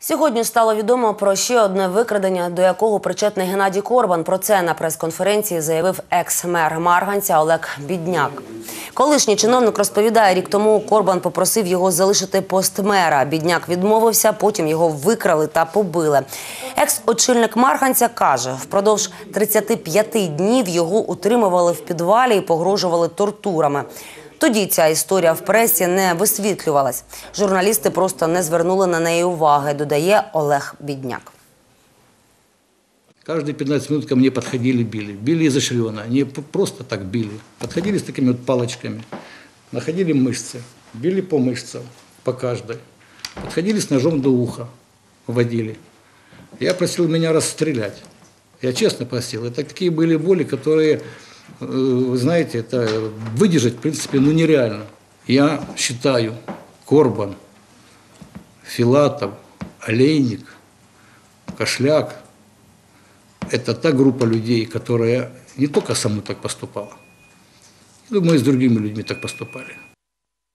Сьогодні стало відомо про ще одне викрадення, до якого причетний Геннадій Корбан. Про це на прес-конференції заявив екс-мер Марганця Олег Бідняк. Колишній чиновник розповідає, рік тому Корбан попросив його залишити пост мера. Бідняк відмовився, потім його викрали та побили. Екс-очільник Марганця каже, впродовж 35 днів його утримували в підвалі і погрожували тортурами. Тоді ця історія в пресі не висвітлювалась. Журналісти просто не звернули на неї уваги, додає Олег Бідняк. Каждые 15 минут ко мне подходили, били. Били изощренно, не просто так били. Подходили с такими вот палочками, находили мышцы, били по мышцам, по каждой. Подходили с ножом до уха, вводили. Я просил меня расстрелять. Я честно просил. Это такие были боли, которые, вы знаете, это выдержать, в принципе, нереально. Я считаю, Корбан, Филатов, Олейник, Кошляк – это та группа людей, которая не только со мной так поступала. Думаю, и с другими людьми так поступали.